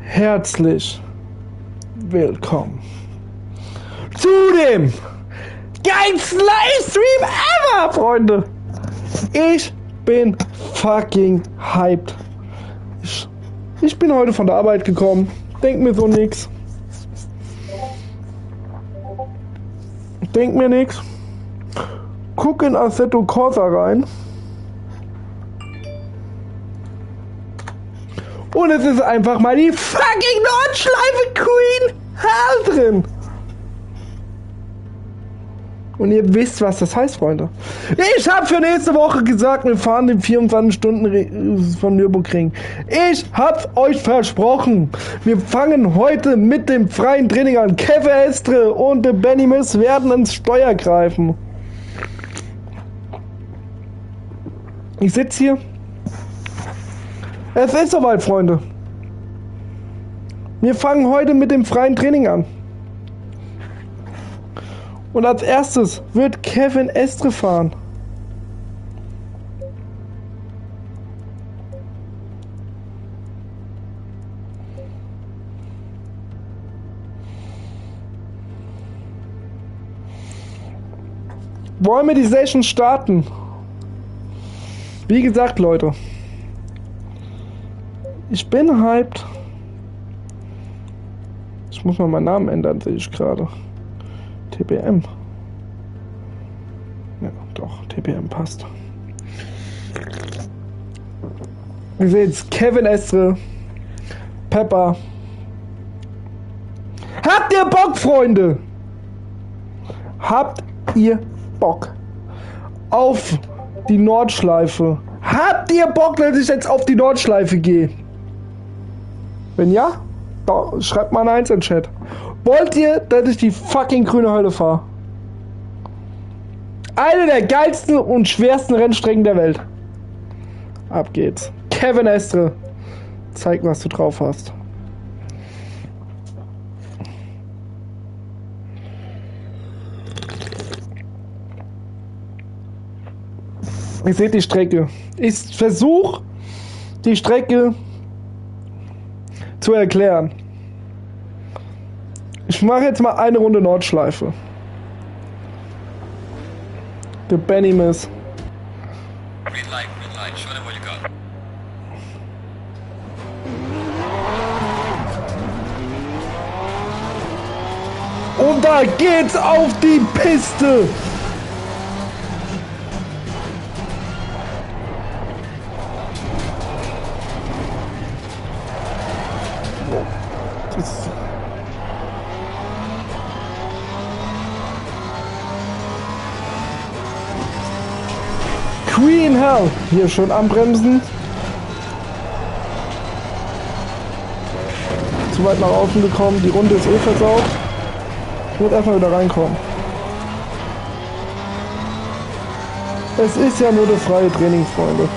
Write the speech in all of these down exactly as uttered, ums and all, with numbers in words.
Herzlich willkommen zu dem geilsten Livestream ever, Freunde. Ich bin fucking hyped. Ich, ich bin heute von der Arbeit gekommen. Denk mir so nix. Denk mir nix. Guck in Assetto Corsa rein. Und es ist einfach mal die fucking Nordschleife Queen Hell drin. Und ihr wisst, was das heißt, Freunde. Ich habe für nächste Woche gesagt, wir fahren den vierundzwanzig Stunden von Nürburgring. Ich hab's euch versprochen. Wir fangen heute mit dem freien Training an. Kevin Estre und der Benny Miss werden ins Steuer greifen. Ich sitze hier. Es ist soweit, Freunde. Wir fangen heute mit dem freien Training an. Und als erstes wird Kevin Estre fahren. Wollen wir die Session starten? Wie gesagt, Leute. Ich bin hyped. Ich muss mal meinen Namen ändern, sehe ich gerade. T B M. Ja, doch, T B M passt. Ihr seht Kevin Estre, Pepper. Habt ihr Bock, Freunde? Habt ihr Bock auf die Nordschleife? Habt ihr Bock, dass ich jetzt auf die Nordschleife gehe? Wenn ja, da, schreibt mal ein Eins in den Chat. Wollt ihr, dass ich die fucking grüne Hölle fahre? Eine der geilsten und schwersten Rennstrecken der Welt. Ab geht's. Kevin Estre, zeig, was du drauf hast. Ihr seht die Strecke. Ich versuche, die Strecke zu erklären. Ich mache jetzt mal eine Runde Nordschleife. Der Benny Miss. Green light, green light. Show them what you got. Und da geht's auf die Piste. Queen Hell. Hier schon anbremsen. Zu weit nach außen gekommen. Die Runde ist eh versaut. Ich muss erstmal wieder reinkommen. Es ist ja nur das freie Training, Freunde.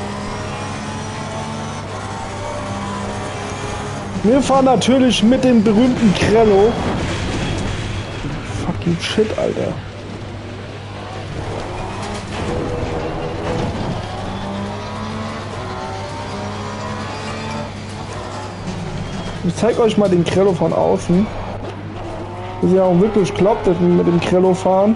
Wir fahren natürlich mit dem berühmten Krello. Fucking shit, Alter. Ich zeig euch mal den Krello von außen. Das ist ja auch wirklich klappt, dass wir mit dem Krello fahren.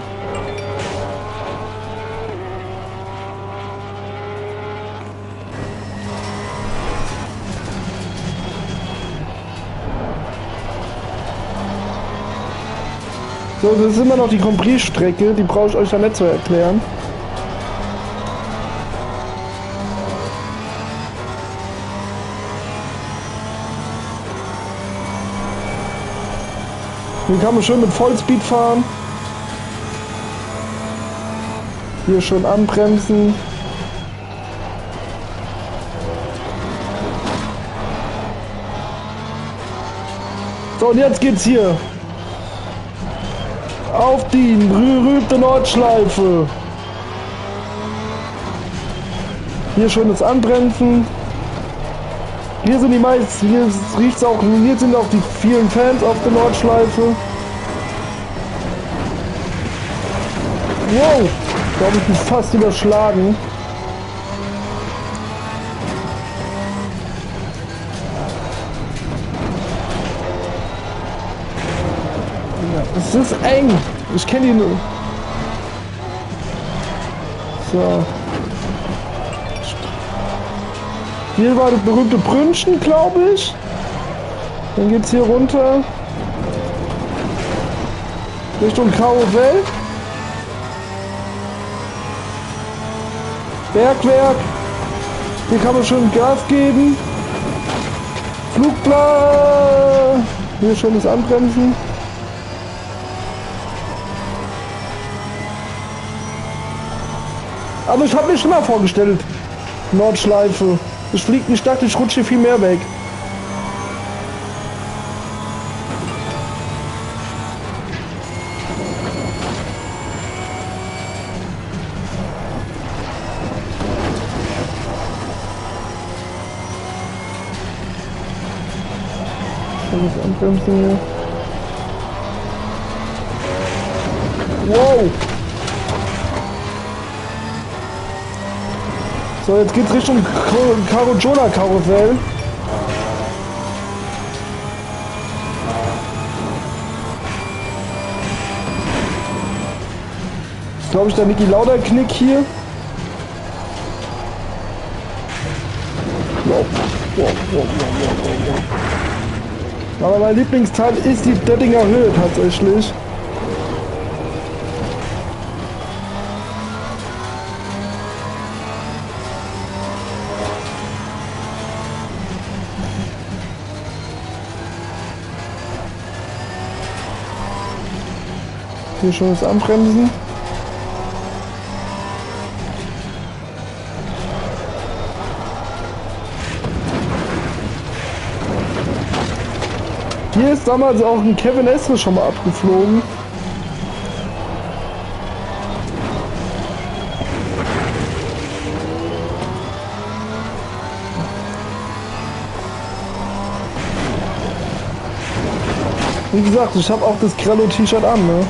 So, das ist immer noch die Compris-Strecke, die brauche ich euch ja nicht zu erklären. Hier kann man schön mit Vollspeed fahren. Hier schon anbremsen. So, und jetzt geht's hier auf die berühmte Nordschleife. Hier schon das Anbremsen. Hier sind die meisten, hier riecht's auch, hier sind auch die vielen Fans auf der Nordschleife. Wow, da habe ich mich fast überschlagen. Es ist eng. Ich kenne die nur. So. Hier war das berühmte Brünnchen, glaube ich. Dann geht's hier runter. Richtung Karussell. Bergwerk. Hier kann man schön Gas geben. Flugplan. Hier schönes Anbremsen. Aber ich habe mir schon mal vorgestellt. Nordschleife. Ich fliege nicht, dachte ich rutsche hier viel mehr weg. Das Anbremsen hier. Wow! So, jetzt geht's Richtung Carujola-Karussell. Das ist, glaube ich, der Niki Lauda Knick hier. Wow. Wow, wow, wow, wow, wow. Aber mein Lieblingsteil ist die Döttinger Höhe tatsächlich. Hier schon das Anbremsen. Hier ist damals auch ein Kevin Estre schon mal abgeflogen. Wie gesagt, ich habe auch das Grello-T-Shirt an, ne?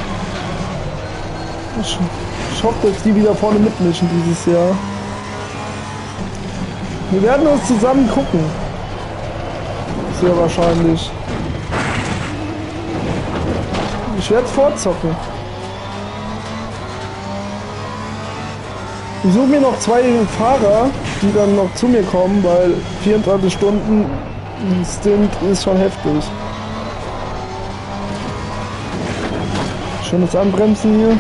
Ich, ich hoffe, dass die wieder vorne mitmischen dieses Jahr. Wir werden uns zusammen gucken. Sehr wahrscheinlich. Ich werde es fortzocken. Ich suche mir noch zwei Fahrer, die dann noch zu mir kommen, weil vierunddreißig Stunden Stint ist schon heftig. Schönes Anbremsen hier.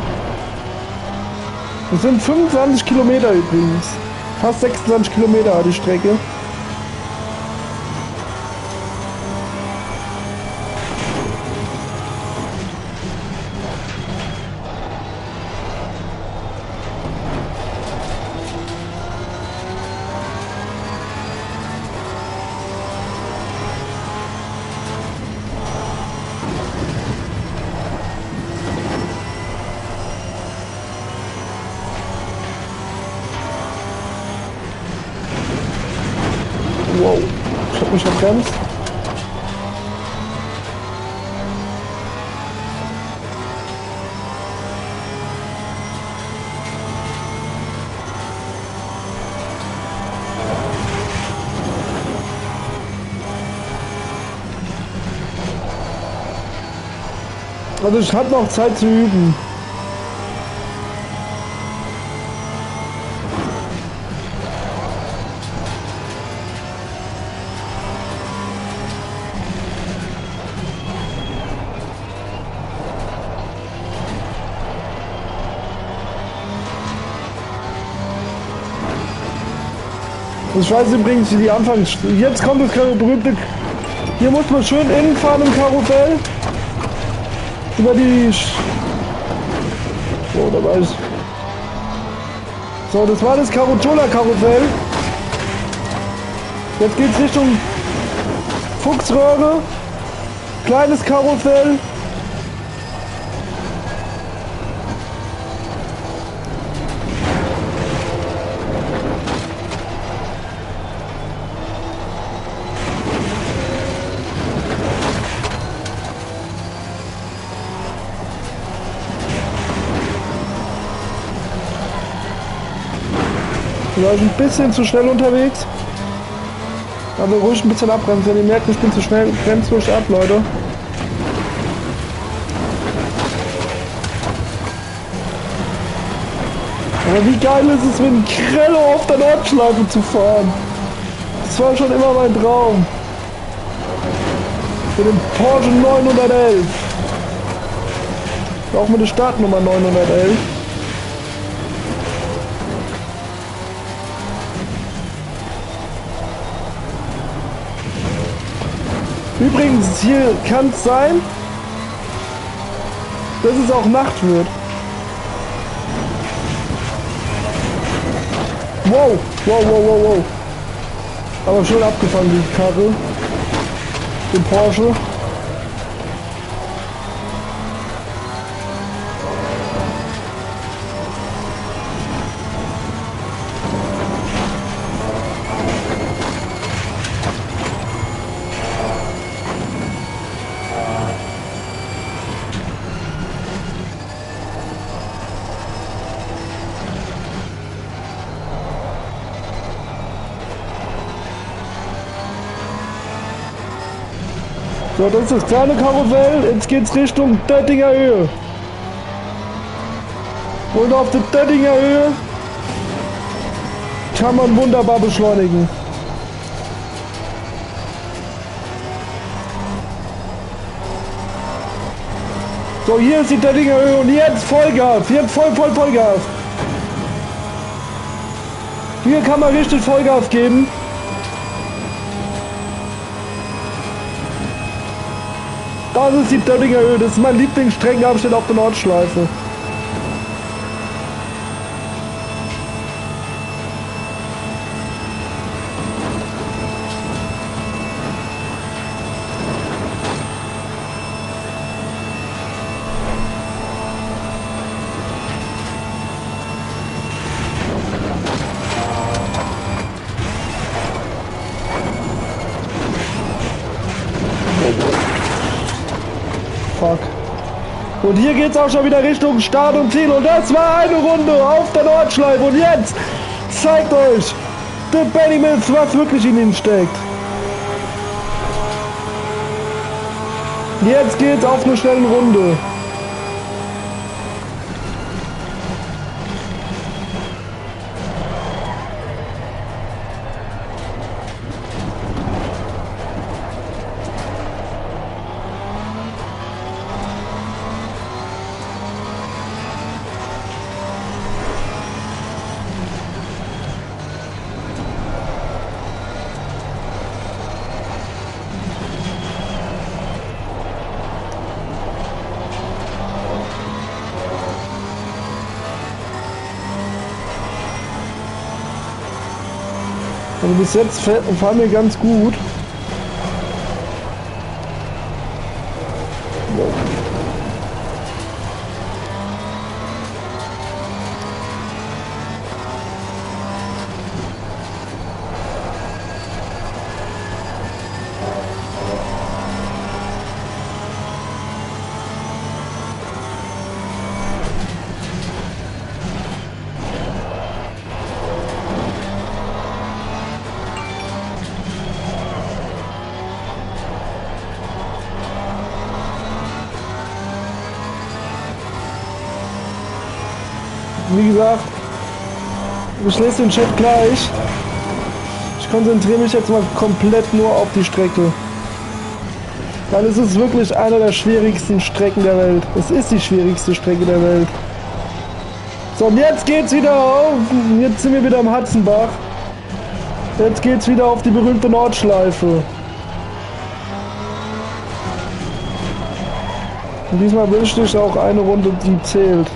Das sind fünfundzwanzig Kilometer übrigens. Fast sechsundzwanzig Kilometer die Strecke. Wow, ich hab mich verbremst. Also ich habe noch Zeit zu üben. Ich weiß übrigens, wie die Anfangs... Jetzt kommt das berühmte... Hier muss man schön innen fahren im Karussell. Über die... So, da war ich. So, das war das Carujola-Karussell. Jetzt geht's Richtung Fuchsröhre. Kleines Karussell. Ja, ich bin ein bisschen zu schnell unterwegs. Also ruhig ein bisschen abbremsen. Wenn ihr merkt, ich bin zu schnell, bremst ruhig ab, Leute. Aber wie geil ist es, mit dem Krello auf der Nordschleife zu fahren? Das war schon immer mein Traum. Mit dem Porsche neunhundertelf. Auch mit der Startnummer neunhundertelf. Übrigens, hier kann es sein, dass es auch Nacht wird. Wow, wow, wow, wow, wow. Aber schön abgefahren, die Karre. Den Porsche. So, das ist das kleine Karussell. Jetzt geht's Richtung Döttinger Höhe. Und auf der Döttinger Höhe kann man wunderbar beschleunigen. So, hier ist die Döttinger Höhe und jetzt Vollgas. Jetzt voll, voll, Vollgas. Hier kann man richtig Vollgas geben. Das ist die Döttinger Höhe, das ist mein Lieblingsstreckenabschnitt auf der Nordschleife. Fuck. Und hier geht's auch schon wieder Richtung Start und Ziel. Und das war eine Runde auf der Nordschleife. Und jetzt zeigt euch der Benny Mills, was wirklich in ihm steckt. Jetzt geht's auf eine schnelle Runde. Also bis jetzt fahren wir ganz gut. Wie gesagt, ich lese den Chat gleich. Ich konzentriere mich jetzt mal komplett nur auf die Strecke. Weil es ist wirklich eine der schwierigsten Strecken der Welt. Es ist die schwierigste Strecke der Welt. So, und jetzt geht's wieder auf. Jetzt sind wir wieder am Hatzenbach. Jetzt geht's wieder auf die berühmte Nordschleife. Und diesmal wünschte ich auch eine Runde, die zählt.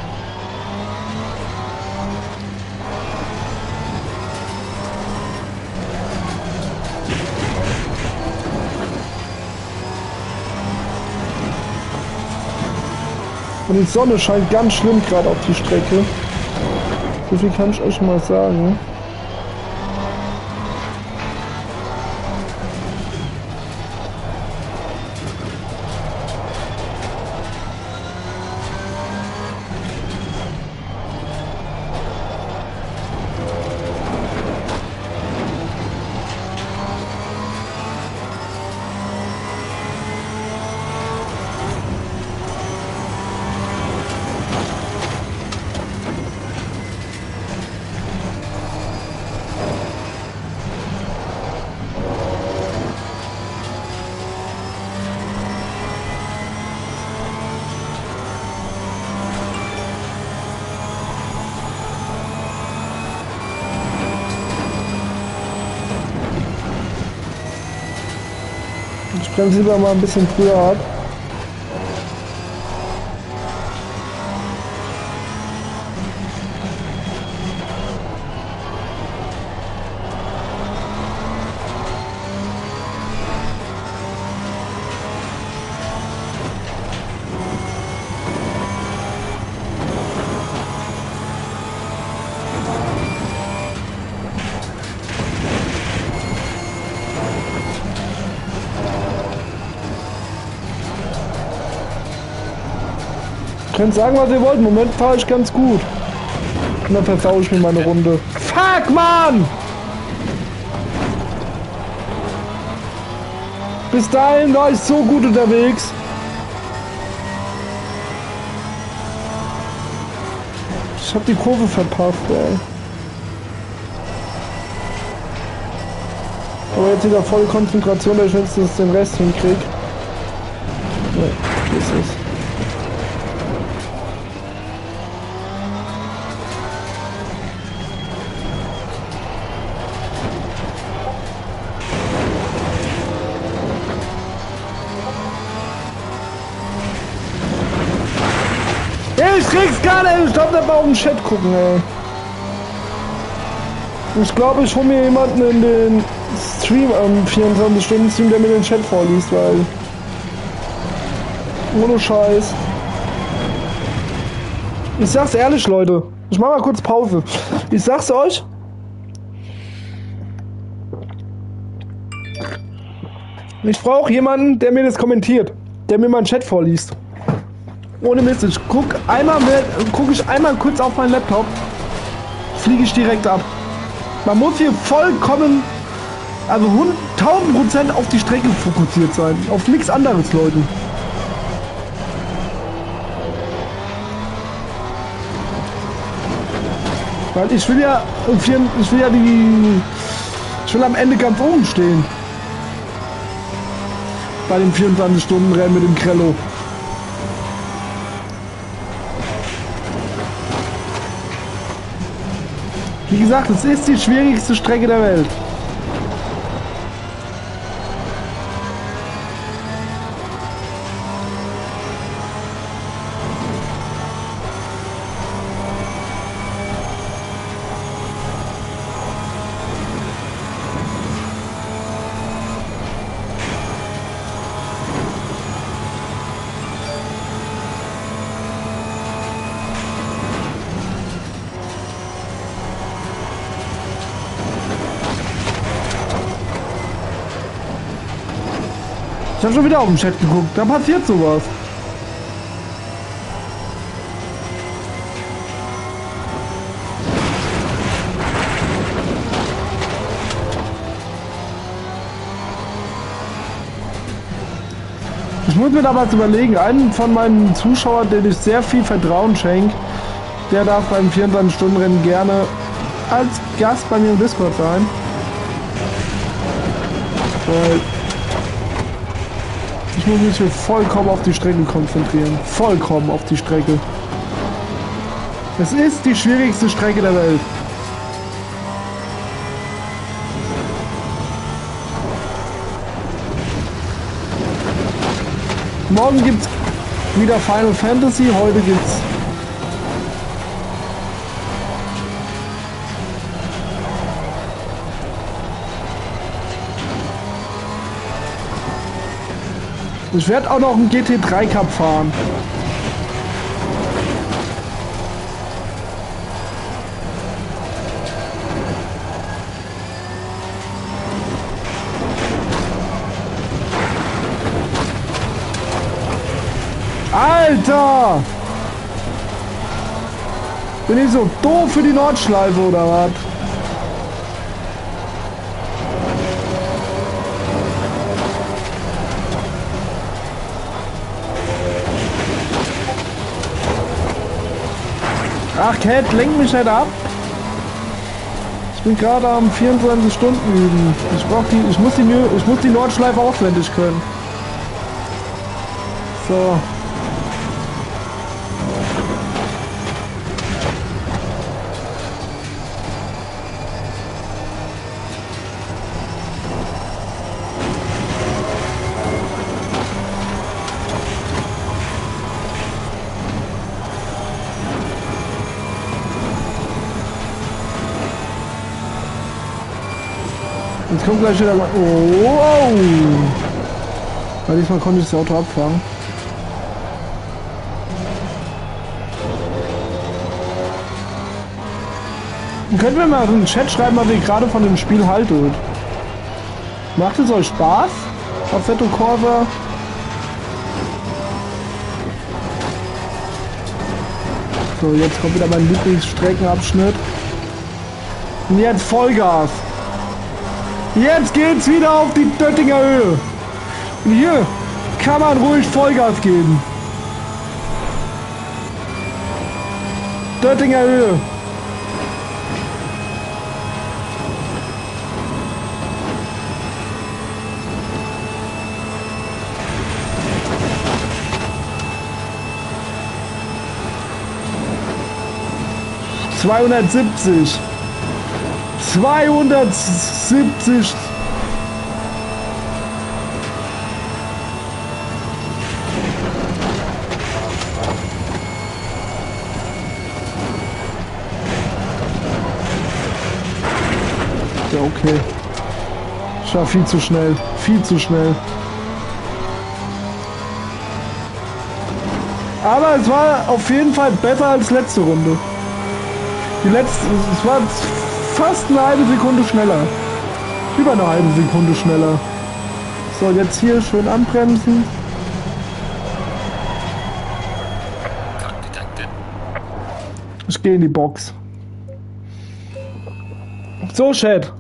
Und die Sonne scheint ganz schlimm gerade auf die Strecke. So viel kann ich euch mal sagen. Ich bremse lieber mal ein bisschen früher ab. Könnt sagen, was ihr wollt. Im Moment fahre ich ganz gut. Und dann versaue ich mir meine Runde. Fuck, Mann! Bis dahin war ich so gut unterwegs. Ich hab die Kurve verpasst, ey. Aber jetzt wieder volle Konzentration, dass ich wenigstens den Rest hinkrieg. Ja, das ist es. Ich krieg's gar nicht, ich glaub, der war auf den Chat gucken, ey. Ich glaube, ich hol mir jemanden in den Stream am vierundzwanzig Stunden Stream, der mir den Chat vorliest, weil... Ohne Scheiß. Ich sag's ehrlich, Leute. Ich mach mal kurz Pause. Ich sag's euch. Ich brauche jemanden, der mir das kommentiert. Der mir meinen Chat vorliest. Ohne Mist, ich guck einmal, guck ich einmal kurz auf meinen Laptop, fliege ich direkt ab. Man muss hier vollkommen, also tausend Prozent auf die Strecke fokussiert sein, auf nichts anderes, Leute. Weil ich will ja, ich will ja die, ich will am Ende ganz oben stehen. Bei dem vierundzwanzig Stunden Rennen mit dem Krello. Wie gesagt, es ist die schwierigste Strecke der Welt. Ich habe schon wieder auf den Chat geguckt, da passiert sowas. Ich muss mir da was überlegen. Einen von meinen Zuschauern, den ich sehr viel Vertrauen schenke, der darf beim vierundzwanzig Stunden Rennen gerne als Gast bei mir im Discord sein. Weil ich muss mich hier vollkommen auf die Strecke konzentrieren. Vollkommen auf die Strecke. Es ist die schwierigste Strecke der Welt. Morgen gibt's wieder Final Fantasy, heute gibt's Ich werde auch noch einen G T drei Cup fahren. Alter! Bin ich so doof für die Nordschleife oder was? Ach, Cat, lenk mich nicht ab. Ich bin gerade am vierundzwanzig Stunden üben. Ich brauch die, ich muss die, ich muss die Nordschleife auswendig können. So. Jetzt kommt gleich wieder mal. Oh, wow! Weil diesmal konnte ich das Auto abfangen. Und könnt ihr mal in den Chat schreiben, was ihr gerade von dem Spiel haltet. Macht es euch Spaß? Assetto Corsa? So, jetzt kommt wieder mein Lieblingsstreckenabschnitt. Und jetzt Vollgas. Jetzt geht's wieder auf die Döttinger Höhe. Und hier kann man ruhig Vollgas geben. Döttinger Höhe. zweihundertsiebzig. zweihundertsiebzig. Ja, okay. Ich war viel zu schnell. Viel zu schnell. Aber es war auf jeden Fall besser als letzte Runde. Die letzte, es war fast eine halbe Sekunde schneller. Über eine halbe Sekunde schneller. So, jetzt hier schön anbremsen. Ich gehe in die Box. So, Chat.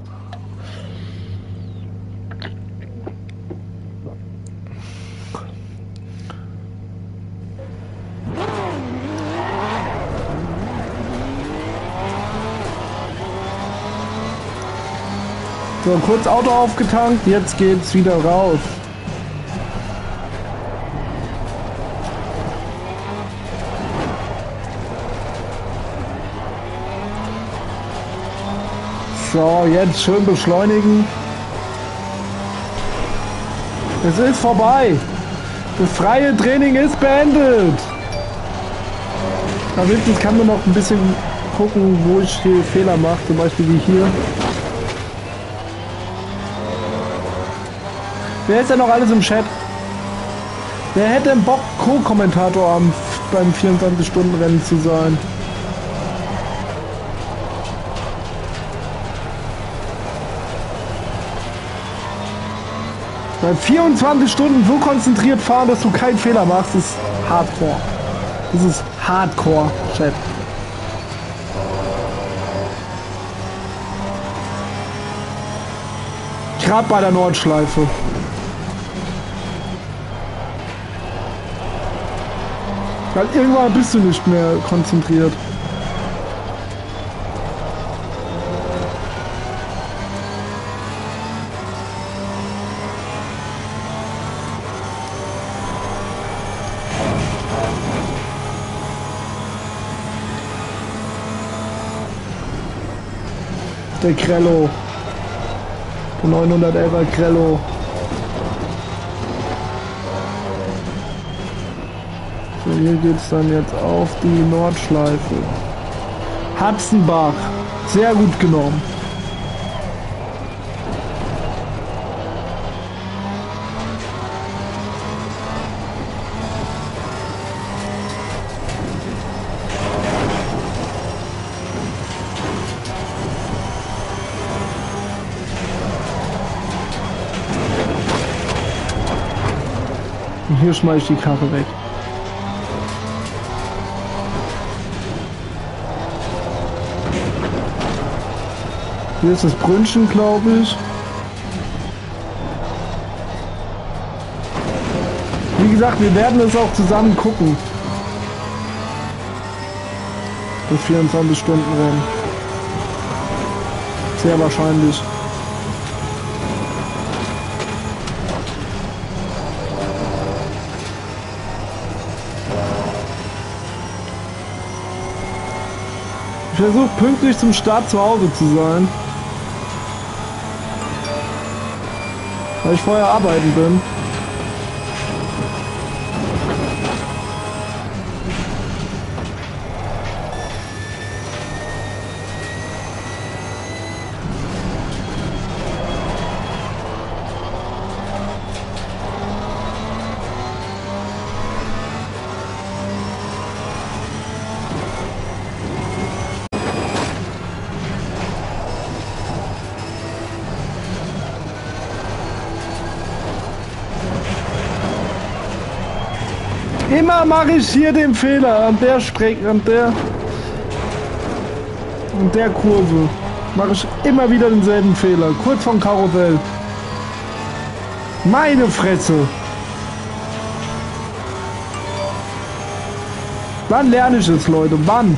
So, kurz Auto aufgetankt, jetzt geht's wieder raus. So, jetzt schön beschleunigen. Es ist vorbei. Das freie Training ist beendet. Aber jetzt kann man noch ein bisschen gucken, wo ich die Fehler mache, zum Beispiel wie hier. Wer ist denn noch alles im Chat? Wer hätte denn Bock, Co-Kommentator am beim vierundzwanzig-Stunden-Rennen zu sein? Bei vierundzwanzig Stunden so konzentriert fahren, dass du keinen Fehler machst, ist Hardcore. Das ist Hardcore, Chat. Gerade bei der Nordschleife. Weil irgendwann bist du nicht mehr konzentriert. Der Grello. Der neunhundertelfer Grello. So, hier geht's dann jetzt auf die Nordschleife. Hatzenbach. Sehr gut genommen. Und hier schmeiß ich die Karre weg. Hier ist das Brünnchen, glaube ich. Wie gesagt, wir werden es auch zusammen gucken. Das vierundzwanzig-Stunden-Rennen. Sehr wahrscheinlich. Ich versuche pünktlich zum Start zu Hause zu sein. Weil ich vorher arbeiten bin. Immer mache ich hier den Fehler an der Strecke, an der, an der Kurve. Mache ich immer wieder denselben Fehler. Kurz vom Karussell. Meine Fresse. Wann lerne ich es, Leute? Wann?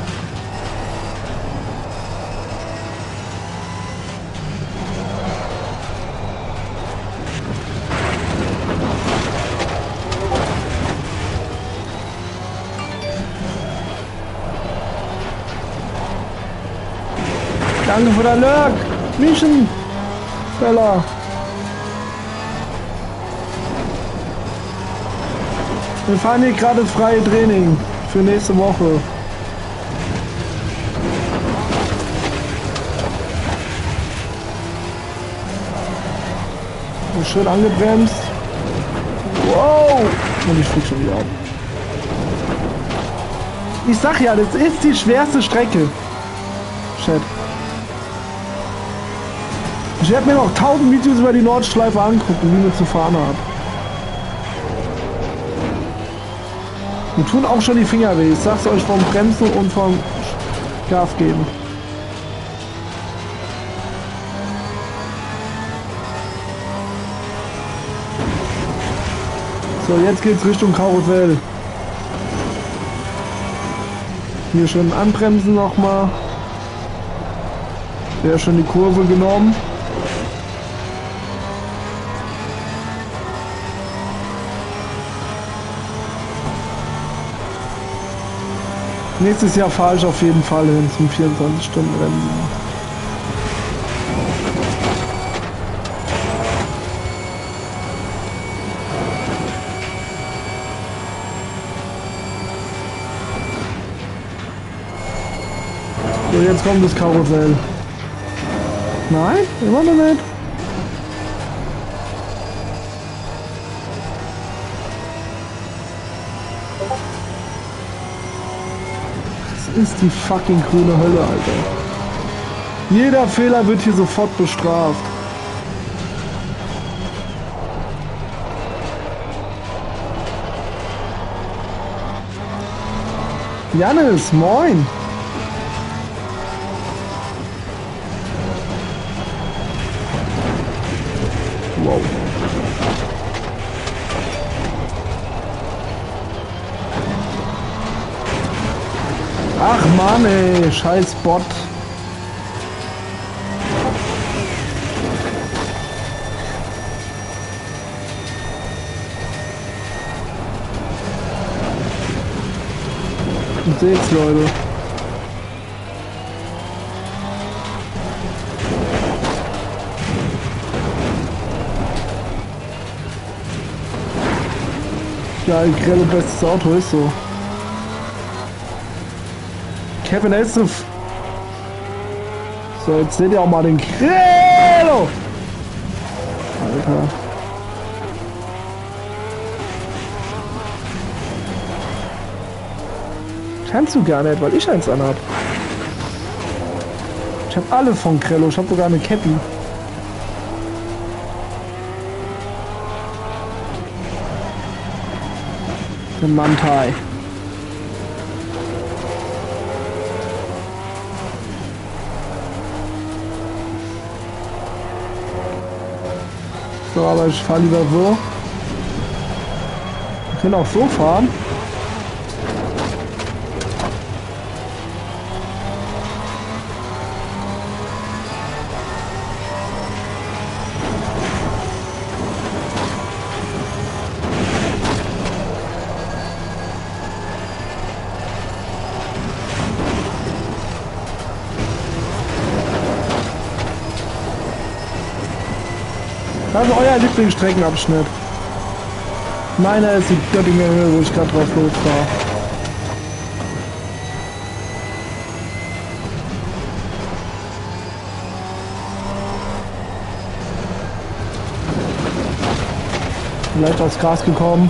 Danke für den Lurk. Mission. Bella. Wir fahren hier gerade das freie Training für nächste Woche. Schön angebremst. Wow! Und ich flieg schon wieder ab. Ich sag ja, das ist die schwerste Strecke. Chat. Ich werde mir noch tausend Videos über die Nordschleife angucken, wie man zu fahren hat. Mir tun auch schon die Finger weh. Ich sag's euch vom Bremsen und vom Gas geben. So, jetzt geht's Richtung Karussell. Hier schön anbremsen nochmal. Sehr schön die Kurve genommen. Nächstes Jahr fahre ich auf jeden Fall hin zum vierundzwanzig Stunden Rennen. So, jetzt kommt das Karussell. Nein, immer noch nicht. Das ist die fucking grüne Hölle, Alter. Jeder Fehler wird hier sofort bestraft. Jannis, moin! Wow. Ach Mann, ey, scheiß Bot. Und seht's, Leute. Geil, grelle bestes Auto ist so. Kevin Elstef. So, jetzt seht ihr auch mal den Grello. Alter. Kannst du gar nicht, weil ich eins anhab. Ich hab alle von Grello. Ich hab sogar eine Cappy. Den Mantai. So, aber ich fahre lieber so. Wir können auch so fahren. Das ist euer Lieblingsstreckenabschnitt. Meiner ist die Göttinger Höhe, wo ich gerade drauf losfahre. Vielleicht aufs Gras gekommen.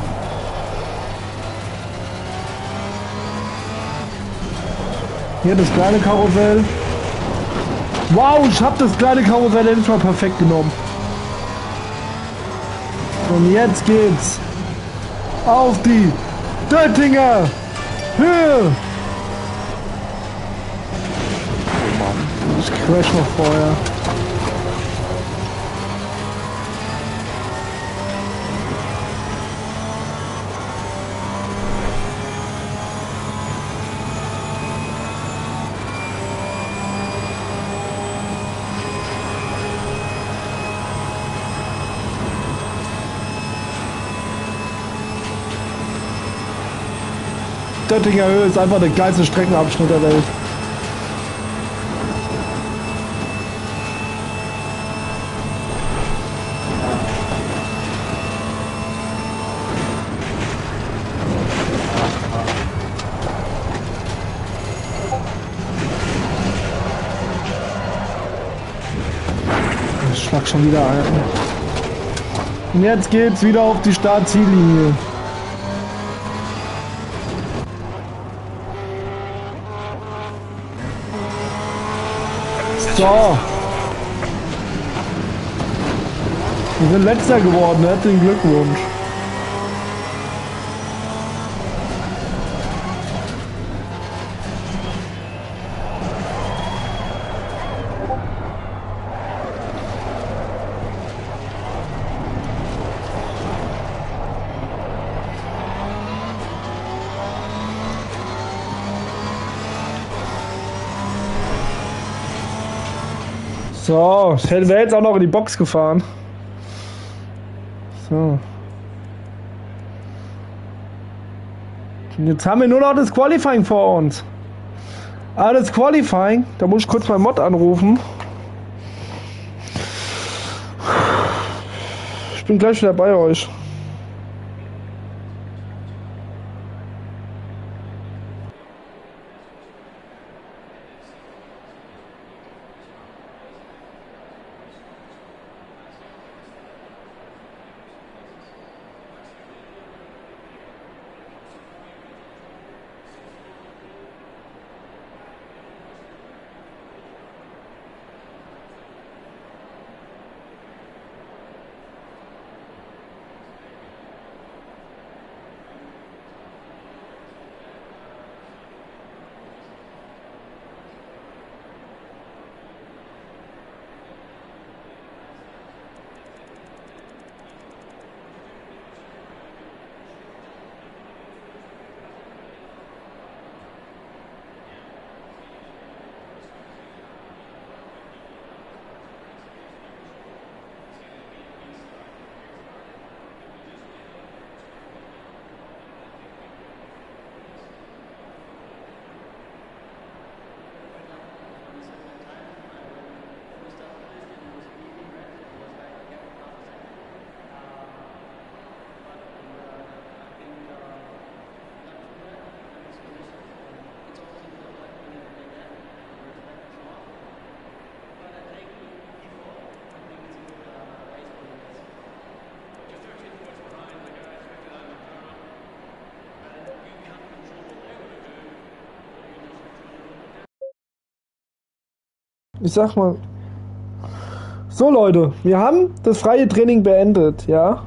Hier das kleine Karussell. Wow, ich habe das kleine Karussell endlich mal perfekt genommen. Und jetzt geht's auf die Döttinger Höhe. Oh Mann, ich crash noch vorher. Döttinger Höhe ist einfach der geilste Streckenabschnitt der Welt. Ich schlag schon wieder ein. Und jetzt geht's wieder auf die Start-Ziellinie. So. Wir sind letzter geworden, herzlichen Glückwunsch. So, ich wäre jetzt auch noch in die Box gefahren. So. Und jetzt haben wir nur noch das Qualifying vor uns. Ah, das Qualifying, da muss ich kurz meinen Mod anrufen. Ich bin gleich wieder bei euch. Ich sag mal. So Leute, wir haben das freie Training beendet, ja.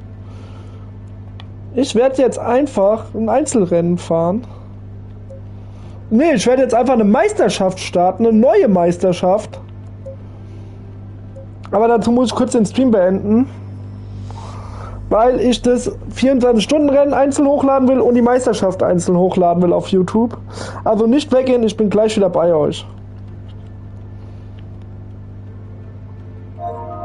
Ich werde jetzt einfach ein Einzelrennen fahren. Nee, ich werde jetzt einfach eine Meisterschaft starten, eine neue Meisterschaft. Aber dazu muss ich kurz den Stream beenden. Weil ich das vierundzwanzig-Stunden-Rennen einzeln hochladen will und die Meisterschaft einzeln hochladen will auf YouTube. Also nicht weggehen, ich bin gleich wieder bei euch.